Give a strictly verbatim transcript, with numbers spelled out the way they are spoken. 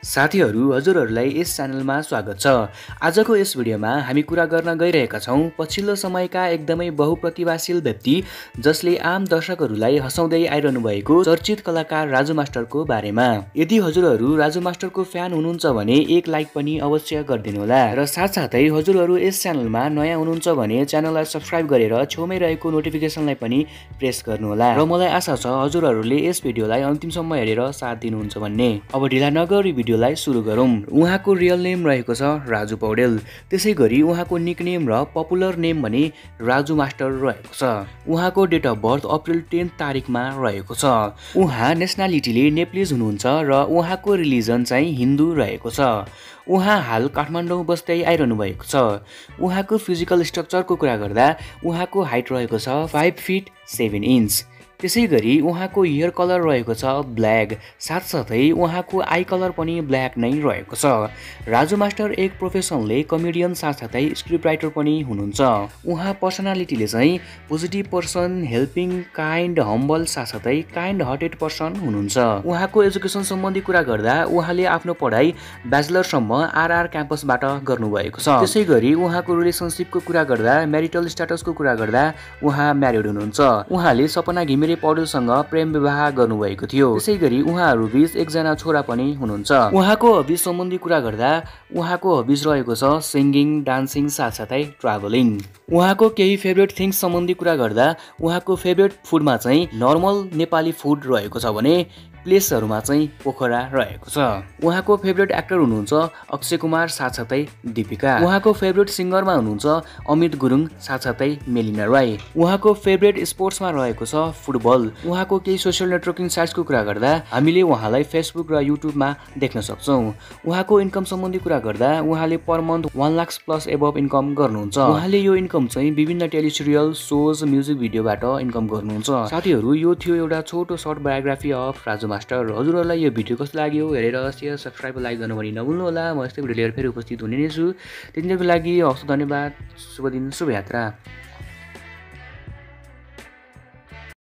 साथीहरु हजुरहरुलाई यस च्यानलमा स्वागत छ। आजको यस भिडियोमा हामी कुरा गर्न गइरहेका छौं पछिल्लो समयका एकदमै बहुप्रतिभाशील व्यक्ति जसले आम दर्शकहरुलाई हँसाउँदै आइरहनु भएको चर्चित कलाकार राजु मास्टरको बारेमा। यदि हजुरहरु राजु मास्टरको फ्यान हुनुहुन्छ भने एक लाइक पनि अवश्य गरिदिनु होला र साथसाथै हजुरहरु यस च्यानलमा नयाँ हुनुहुन्छ भने च्यानललाई सब्स्क्राइब गरेर छेउमै रहेको नोटिफिकेसनलाई पनि प्रेस गर्नु होला र मलाई आशा छ हजुरहरुले यस भिडियोलाई अन्तिमसम्म हेरेर साथ दिनुहुन्छ भन्ने। अब ढिला नगरी भिडियोलाई सुरु गरौं। उहाँको रियल नेम रहेको छ राजु पौडेल। त्यसैगरी उहाँको निकनेम र पपुलर नेम भने राजु मास्टर रहेको छ। उहाँको date of birth April ten तारिकमा रहेको छ। उहाँ नेसनालिटीले नेपालीज हुनुहुन्छ र उहाँको रिलिजन चाहिँ हिन्दू रहेको छ। उहाँ हाल काठमाडौँ बस्दै आइरहनु भएको छ। उहाँको फिजिकल स्ट्रक्चरको कुरा गर्दा उहाँको हाइट रहेको छ फाइभ फिट सेभेन इन्च। त्यसैगरी उहाँको हेयर कलर रहेको छ ब्ल्याक, साथसाथै उहाँको आई कलर पनि ब्ल्याक नै रहेको छ। राजु मास्टर एक प्रोफेसनले कमेडियन साथसाथै स्क्रिप्ट राइटर पनि हुनुहुन्छ। उहाँ पर्सनालिटीले चाहिँ positive person, helping, kind, humble साथसाथै काइन्ड हार्टेड पर्सन हुनुहुन्छ। उहाँको एजुकेसन सम्बन्धी कुरा गर्दा उहाँले आफ्नो पढाइ ब्याचलरसम्म आरआर क्याम्पसबाट गर्नुभएको छ। त्यसैगरी उहाँको रिलेसनसिपको कुरा गर्दा म्यारिटल स्ट्याटसको कुरा गर्दा उहाँ म्यारिड हुनुहुन्छ। उहाँले सपना घिमिरे पौडेलसँग प्रेम विवाह गर्नुभएको थियो। त्यसैगरी उहाँहरू बीच एकजना छोरा पनि हुनुहुन्छ। उहाँको हबिज सम्बन्धी कुरा गर्दा उहाँको हबिज रहेको छ सिंगिङ, डान्सिङ साथसाथै ट्राभलिङ। उहाँको केही फेभरेट थिङ्स सम्बन्धी कुरा गर्दा उहाँको फेभरेट फुडमा चाहिँ नर्मल नेपाली फुड रहेको छ भने प्लेसहरूमा चाहिँ पोखरा रहेको छ। उहाँको फेभरेट एक्टर हुनुहुन्छ अक्षय कुमार साथसाथै दीपिका। उहाँको फेभरेट सिङ्गरमा हुनुहुन्छ अमित गुरुङ साथसाथै मेलिना राई। उहाँको फेभरेट स्पोर्ट्समा रहेको छ फुटबल। उहाँको केही सोसियल नेटवर्किङ साइट्सको कुरा गर्दा हामीले उहाँलाई फेसबुक र युट्युबमा देख्न सक्छौँ। उहाँको इन्कम सम्बन्धी कुरा गर्दा उहाँले per month one lakh plus above income गर्नुहुन्छ। उहाँले यो इन्कम चाहिँ विभिन्न टेलिसिरियल, सोज, म्युजिक भिडियोबाट इन्कम गर्नुहुन्छ। साथीहरू, यो थियो एउटा छोटो short biography of Raju master. हजुरहरूलाई यो भिडियो कस्तो लाग्यो हेरेर सेयर, सब्स्क्राइब, लाइक गर्नु पनि नभुल्नु होला। म यस्तै भिडियो लिएर फेरि उपस्थित हुने नै छु। त्यतिन्जेलको लागि हवस्, धन्यवाद, शुभ दिन, शुभ यात्रा।